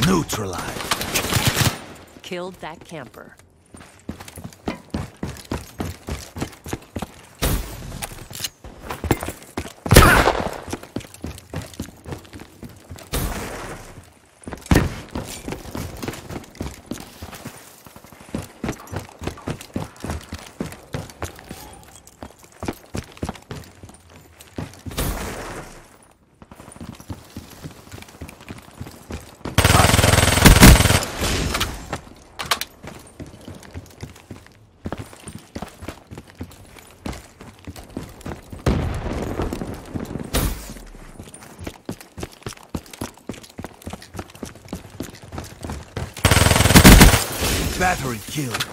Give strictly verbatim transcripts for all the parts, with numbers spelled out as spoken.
Neutralized. Killed that camper. Battery killed.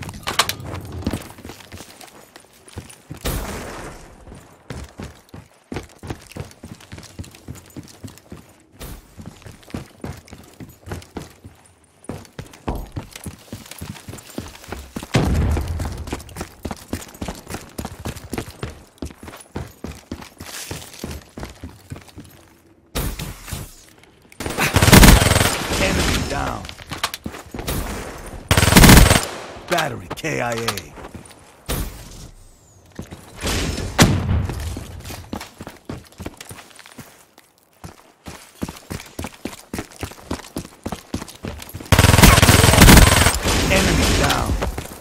Enemy down. Battery K I A. Enemy down.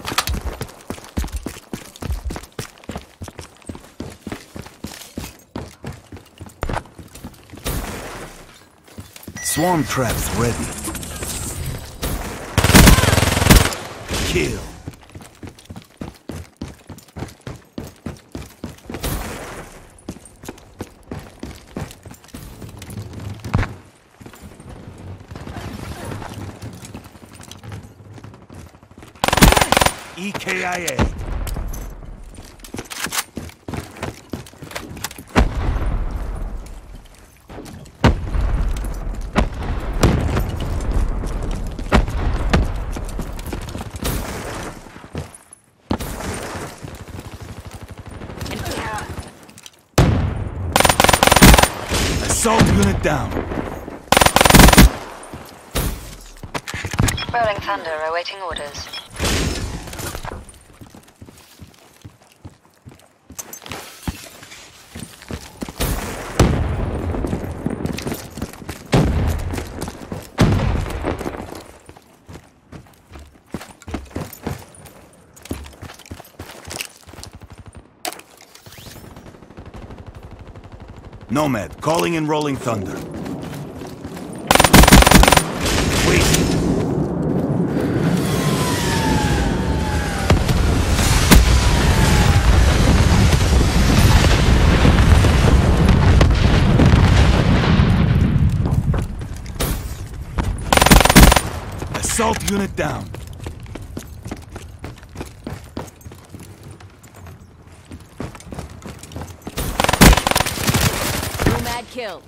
Swarm traps ready. Kill. E K I A. Assault unit down. Rolling Thunder awaiting orders. Nomad, calling in Rolling Thunder. Wait. Assault unit down. Killed.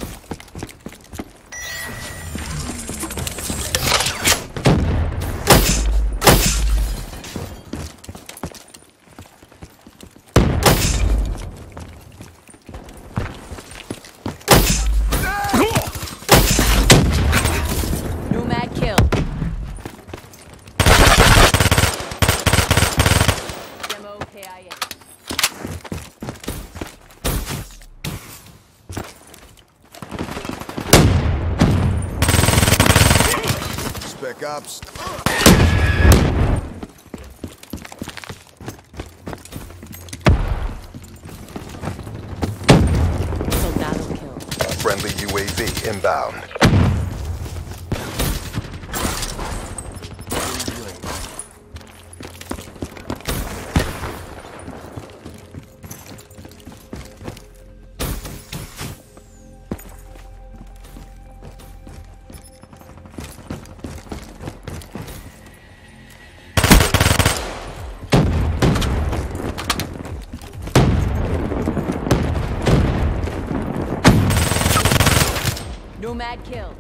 Nomad killed. Demo K I A. Spec Ops. Soldado killed. Friendly U A V inbound. Nomad killed.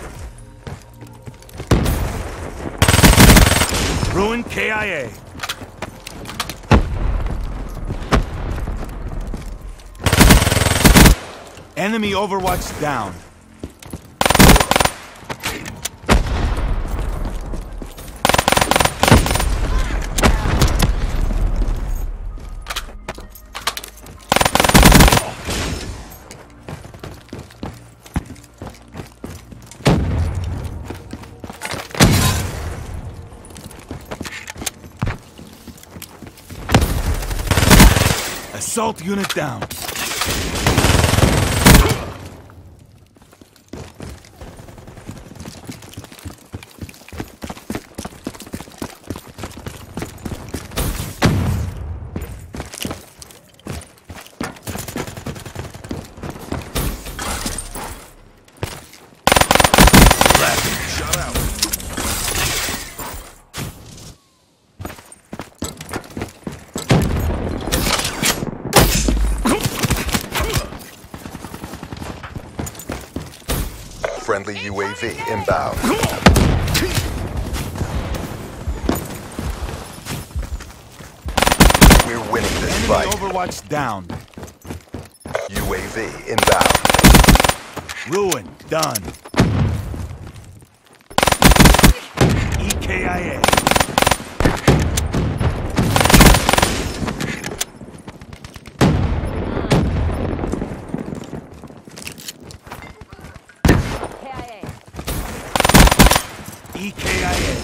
Ruin K I A. Enemy Overwatch down. Assault unit down. Shut out. Friendly U A V inbound. We're winning this Enemy fight. Overwatch down. U A V inbound. Ruin done. E K I A. K I A. E K I A.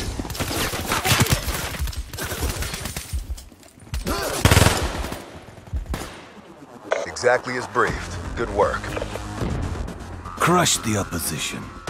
Exactly as briefed. Good work. Crush the opposition.